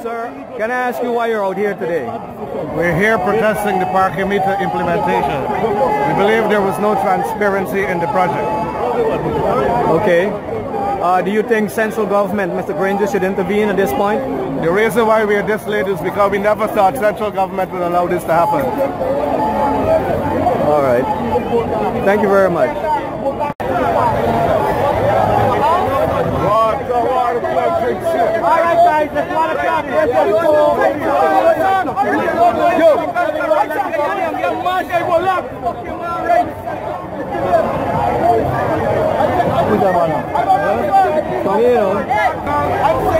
Sir, can I ask you why you're out here today? We're here protesting the parking meter implementation. We believe there was no transparency in the project. Okay. Do you think central government, Mr. Granger, should intervene at this point? The reason why we are this late is because we never thought central government would allow this to happen. All right. Thank you very much. All right, guys, let's want to talk. Yo.